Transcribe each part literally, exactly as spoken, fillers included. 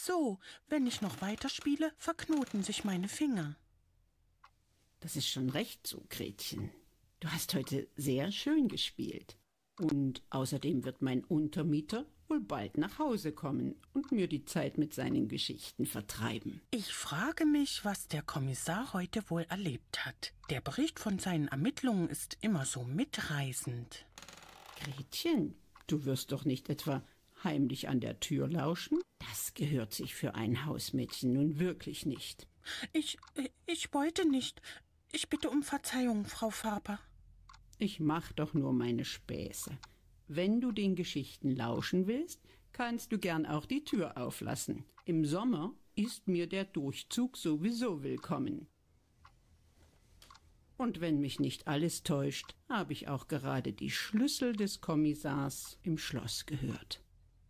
so, wenn ich noch weiterspiele, verknoten sich meine Finger. Das ist schon recht so, Gretchen. Du hast heute sehr schön gespielt. Und außerdem wird mein Untermieter wohl bald nach Hause kommen und mir die Zeit mit seinen Geschichten vertreiben. Ich frage mich, was der Kommissar heute wohl erlebt hat. Der Bericht von seinen Ermittlungen ist immer so mitreißend. Gretchen, du wirst doch nicht etwa heimlich an der Tür lauschen? Das gehört sich für ein Hausmädchen nun wirklich nicht. Ich, ich wollte nicht. Ich bitte um Verzeihung, Frau Faber. Ich mach doch nur meine Späße. Wenn du den Geschichten lauschen willst, kannst du gern auch die Tür auflassen. Im Sommer ist mir der Durchzug sowieso willkommen. Und wenn mich nicht alles täuscht, habe ich auch gerade die Schlüssel des Kommissars im Schloss gehört.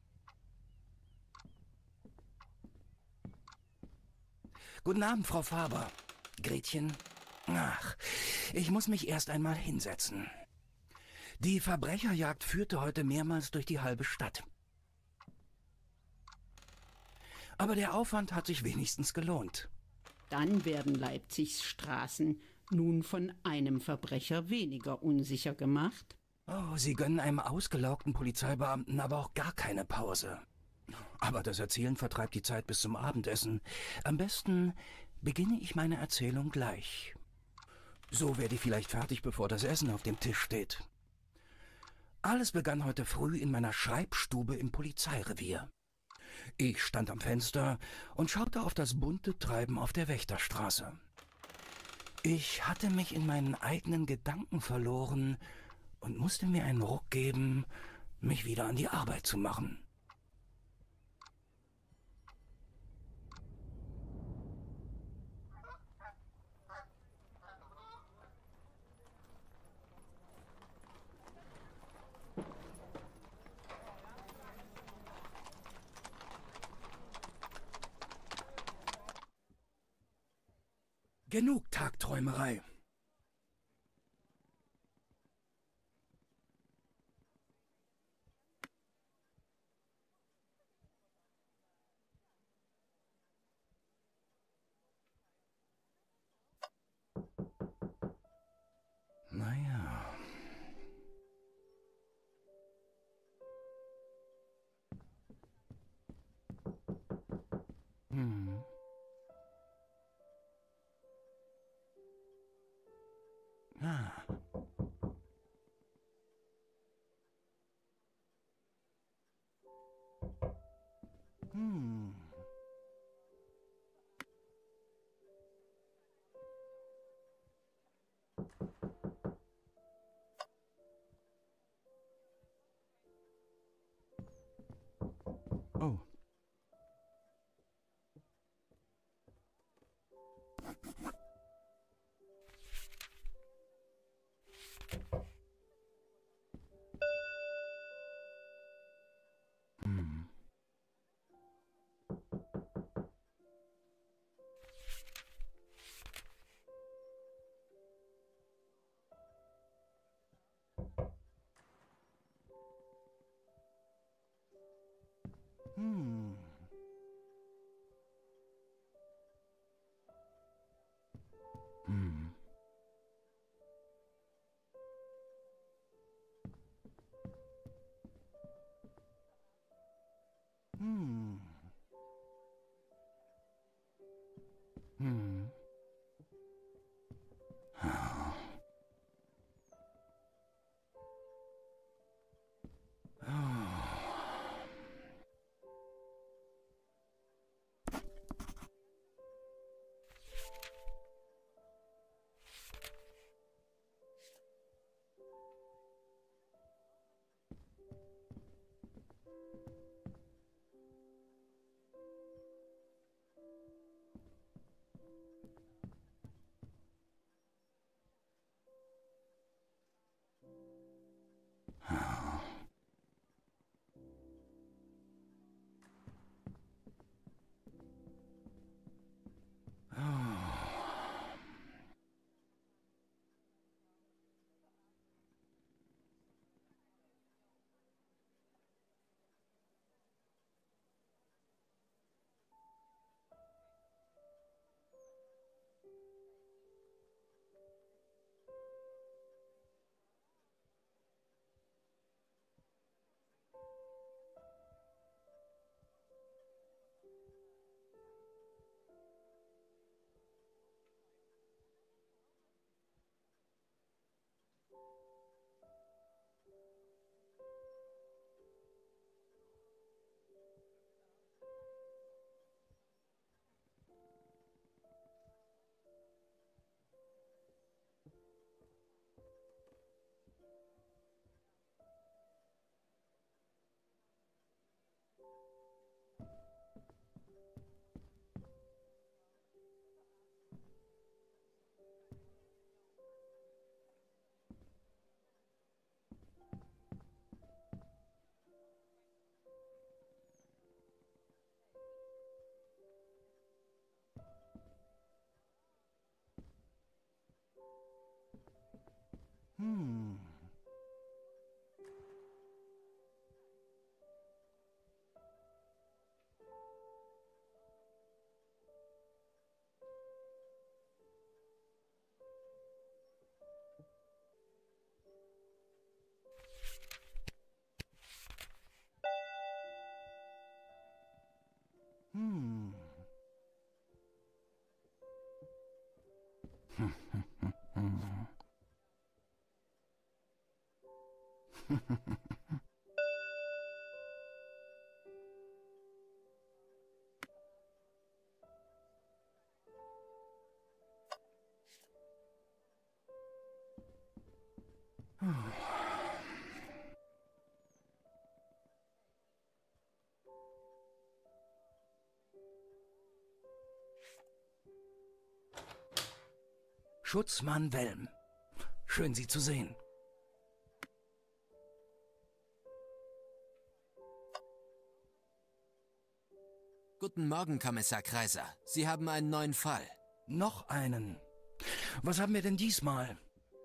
Guten Abend, Frau Faber. Gretchen? Ach, ich muss mich erst einmal hinsetzen. Die Verbrecherjagd führte heute mehrmals durch die halbe Stadt. Aber der Aufwand hat sich wenigstens gelohnt. Dann werden Leipzigs Straßen nun von einem Verbrecher weniger unsicher gemacht. Oh, Sie gönnen einem ausgelaugten Polizeibeamten aber auch gar keine Pause. Aber das Erzählen vertreibt die Zeit bis zum Abendessen. Am besten beginne ich meine Erzählung gleich. So werde ich vielleicht fertig, bevor das Essen auf dem Tisch steht. Alles begann heute früh in meiner Schreibstube im Polizeirevier. Ich stand am Fenster und schaute auf das bunte Treiben auf der Wächterstraße. Ich hatte mich in meinen eigenen Gedanken verloren und musste mir einen Ruck geben, mich wieder an die Arbeit zu machen. Genug Tagträumerei. Naja. Hm. Ah. Hm. Oh. Hm. Hm. Hm. Hm. Hm, hm, hm, hm. Schutzmann Welm. Schön, Sie zu sehen. Guten Morgen, Kommissar Kreiser. Sie haben einen neuen Fall. Noch einen. Was haben wir denn diesmal?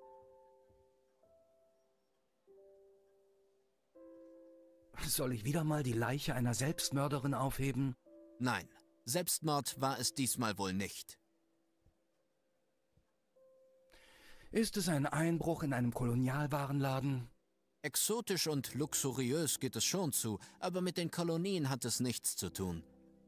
Soll ich wieder mal die Leiche einer Selbstmörderin aufheben? Nein, Selbstmord war es diesmal wohl nicht. Ist es ein Einbruch in einem Kolonialwarenladen? Exotisch und luxuriös geht es schon zu, aber mit den Kolonien hat es nichts zu tun.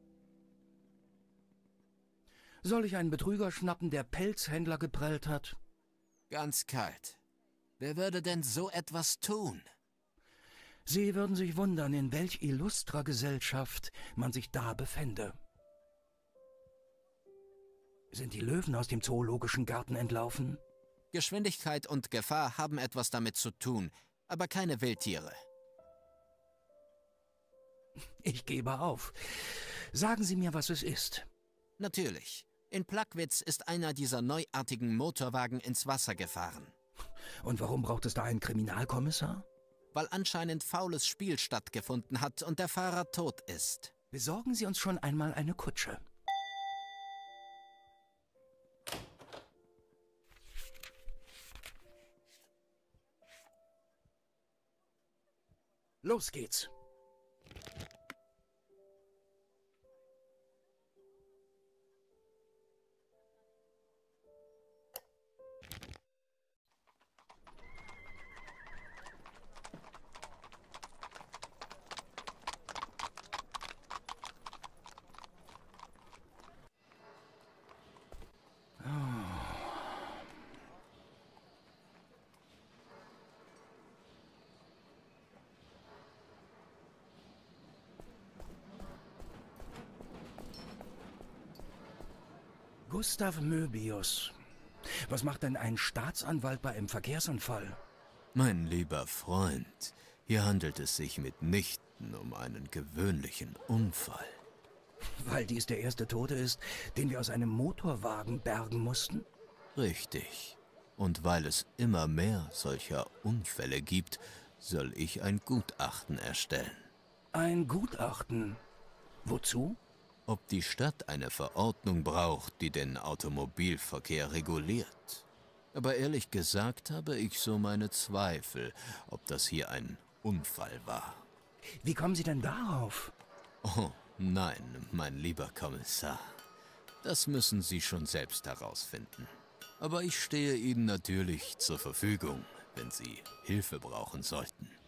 Soll ich einen Betrüger schnappen, der Pelzhändler geprellt hat? Ganz kalt. Wer würde denn so etwas tun? Sie würden sich wundern, in welch illustrer Gesellschaft man sich da befände. Sind die Löwen aus dem Zoologischen Garten entlaufen? Geschwindigkeit und Gefahr haben etwas damit zu tun, aber keine Wildtiere. Ich gebe auf. Sagen Sie mir, was es ist. Natürlich. In Plagwitz ist einer dieser neuartigen Motorwagen ins Wasser gefahren. Und warum braucht es da einen Kriminalkommissar? Weil anscheinend faules Spiel stattgefunden hat und der Fahrer tot ist. Besorgen Sie uns schon einmal eine Kutsche. Los geht's. Gustav Möbius. Was macht denn ein Staatsanwalt bei einem Verkehrsunfall? Mein lieber Freund, hier handelt es sich mitnichten um einen gewöhnlichen Unfall. Weil dies der erste Tote ist, den wir aus einem Motorwagen bergen mussten? Richtig. Und weil es immer mehr solcher Unfälle gibt, soll ich ein Gutachten erstellen. Ein Gutachten? Wozu? Ob die Stadt eine Verordnung braucht, die den Automobilverkehr reguliert. Aber ehrlich gesagt habe ich so meine Zweifel, ob das hier ein Unfall war. Wie kommen Sie denn darauf? Oh, nein, mein lieber Kommissar. Das müssen Sie schon selbst herausfinden. Aber ich stehe Ihnen natürlich zur Verfügung, wenn Sie Hilfe brauchen sollten.